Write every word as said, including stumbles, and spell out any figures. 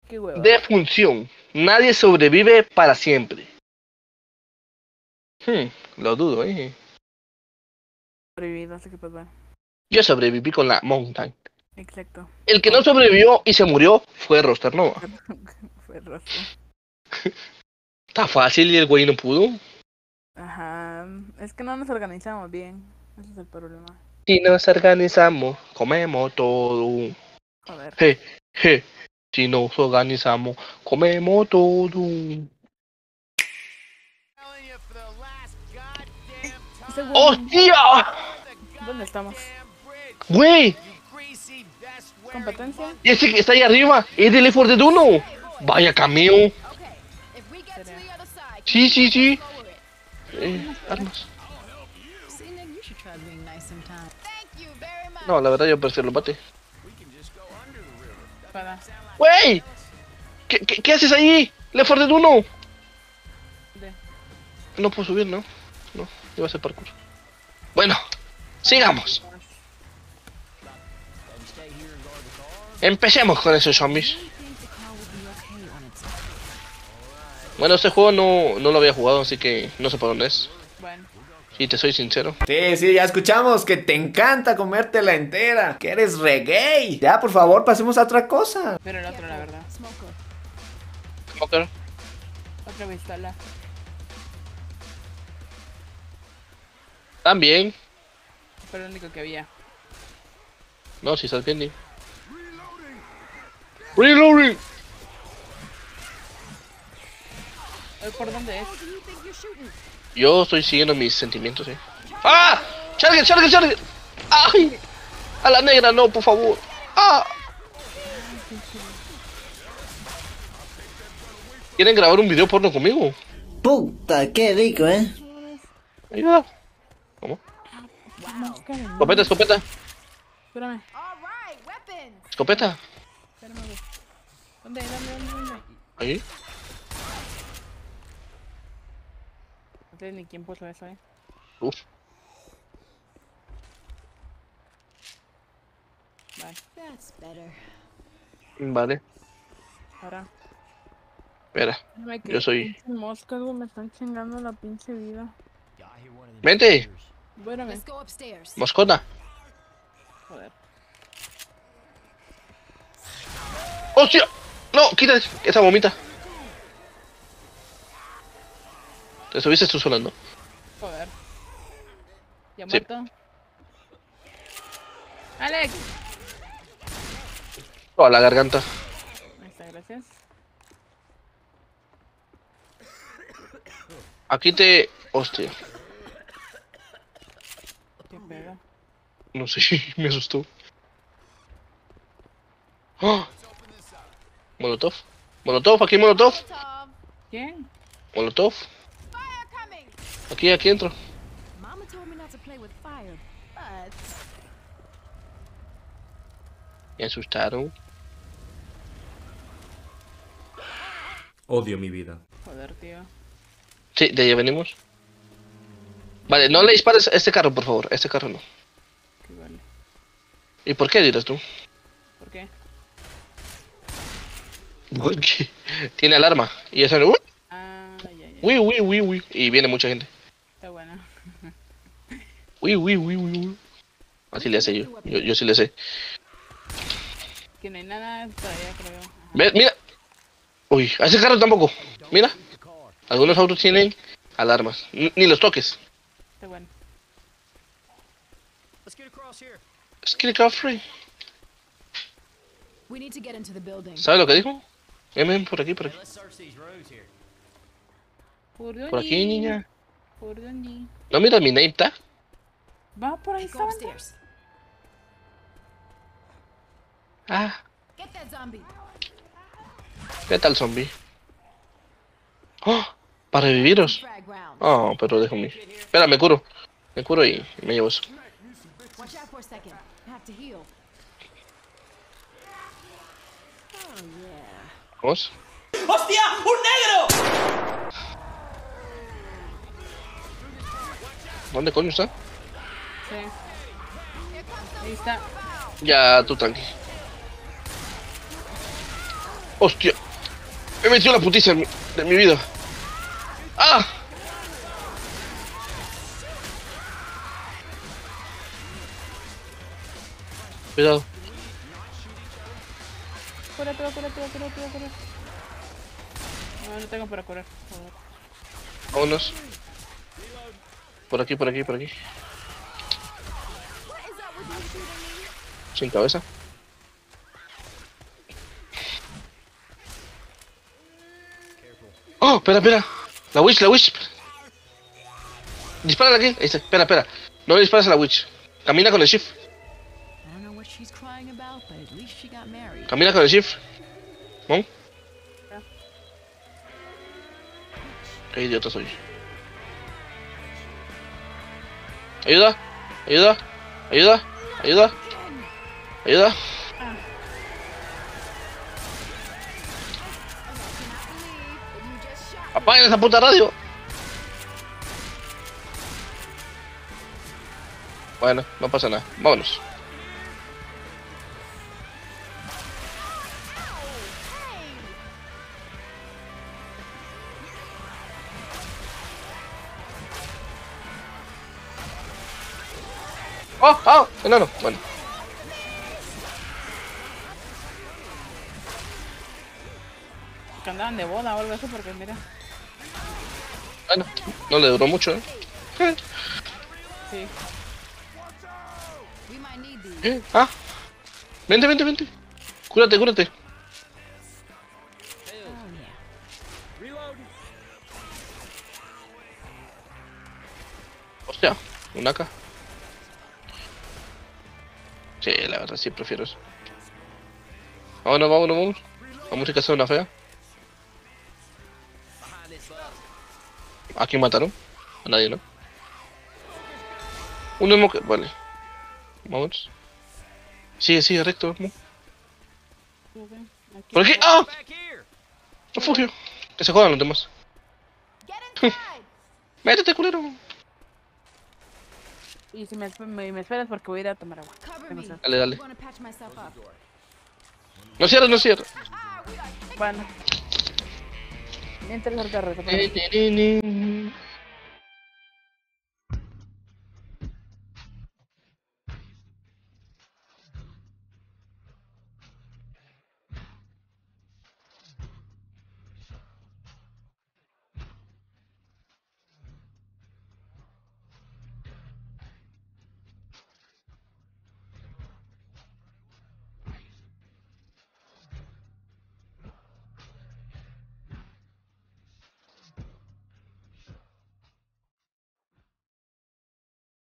Qué hueva. Defunción. Nadie sobrevive para siempre. Hmm, lo dudo, eh. Sobreviví, no sé qué pasó. Yo sobreviví con la Mountain. Exacto. El que no sobrevivió y se murió fue Roster Nova. Fue rostro. Está fácil y el güey no pudo. Ajá. Es que no nos organizamos bien. Ese es el problema. Si nos organizamos, comemos todo. Joder. Je, je. Si nos organizamos, comemos todo. Ese güey, ¡Hostia! ¿dónde estamos? ¡Güey! ¿Competencia? Y ese que está ahí arriba es del Left four Dead uno. Vaya cameo. Sí, sí, sí. Eh, armas. No, la verdad yo prefiero el bate. Para. ¡Güey! ¿Qué, qué, qué haces ahí? Left four Dead uno. De. No puedo subir, ¿no? No, iba a ser parkour. Bueno, sigamos. Empecemos con esos zombies. Bueno, este juego no, no lo había jugado, así que no sé por dónde es. Bueno. Si te soy sincero. Sí, sí, ya escuchamos que te encanta comértela entera, que eres re gay. Ya, por favor, pasemos a otra cosa. Pero el otro, la verdad. Smoker. Otra pistola. También. Fue lo único que había. No, si estás bien. Reloading. ¿Por dónde es? Yo estoy siguiendo mis sentimientos, eh. ¡Ah! ¡Charger, charger, charger! ¡Ay! A la negra, no, por favor. ¡Ah! ¿Quieren grabar un video porno conmigo? Puta, qué rico, ¿eh? Ayuda. ¿Cómo? Escopeta, escopeta. Espérame. Escopeta. Espérame, güey. ¿Dónde? ¿Dónde? ¿Dónde? ¿Dónde? Ahí. No sé ni quién puso eso, eh. Uf. Vale. Vale. Ahora. Espera. Espérame que Yo soy. pinches moscas, güey, me están chingando la pinche vida. Vente. Espérame. Moscona. Joder. ¡Hostia! No, quita esa vomita. Te subiste tú solando. Joder. ¿Ya Sí. muerto? ¡Alex! Oh, a la garganta. Ahí está, gracias. Aquí te. Hostia. ¿Qué pedo? No sé, me asustó. ¡Oh! Molotov. Molotov, aquí Molotov. ¿Quién? Molotov. Aquí, aquí entro. Me asustaron. Odio mi vida. Joder, tío. Sí, de ahí venimos. Vale, no le dispares a este carro, por favor. Este carro no. Qué vale. ¿Y por qué dirás tú? ¿Por qué? Porque tiene alarma. Y eso no. Ah, ya, ya. Uy, uy, uy, uy. Y viene mucha gente. Está bueno. Uy, uy, uy, uy, uy. Así le hace yo. Yo, yo sí le sé. Que no hay nada todavía, creo. Ajá. Ve, mira. Uy, a ese carro tampoco. Mira. Algunos autos tienen alarmas. Ni, ni los toques. Está bueno. Es que el free. ¿Sabes lo que dijo? Ven, ven, por aquí, por aquí. ¿Por dónde? Por aquí, niña. ¿Por dónde? ¿No mira mi name tag? Va por ahí, está. Ah. ¿Qué tal, zombie? ¡Oh! Para reviviros. Oh, pero déjame. Espera, me curo. Me curo y me llevo eso. ¿Vamos? ¡Hostia! ¡Un negro! ¿Dónde coño está? Sí. Ahí está. Ya, tú tranqui. Hostia. Me metió la putiza de mi, de mi vida. ¡Ah! Cuidado. Cura, cura, cura, cura, cura, cura, cura. No, no tengo para curar. Joder. Vámonos. Por aquí, por aquí, por aquí. Sin cabeza. Oh, espera, espera. La witch, la witch. Dispara aquí. Ahí está. Espera, espera. No le disparas a la witch. Camina con el shift. I don't know what she's crying about, but at least she got married. Camina con el shift. ¿No? Qué idiota soy. Ayuda. Ayuda. Ayuda. Ayuda. Ayuda. Apaguen esa puta radio. Bueno, no pasa nada. Vámonos. ¡Oh! ¡Oh! Enano. Bueno. Que andaban de boda o algo así, porque mira. Bueno, no le duró mucho, ¿eh? Sí. We might need these. ¿Eh? Ah. Vente, vente, vente. Cúrate, cúrate. Oh yeah. Hostia, un A K. Sí, la verdad sí prefiero eso. Vámonos, vámonos, vámonos. Vamos a casar una fea. ¿A quién mataron? A nadie, ¿no? Un emo que... Vale. Vamos. Sigue, sigue, recto. ¿No? Aquí. ¿Por aquí? ¡Ah! Refugio. Que se jodan los demás. Métete, culero. Y si me, me, me esperas porque voy a ir a tomar agua. Cover Tengo me. sed. Dale, dale. I'm gonna patch myself up. No cierres, no cierres. Bueno. Mientras ahorita reto. Eh, eh, eh, eh.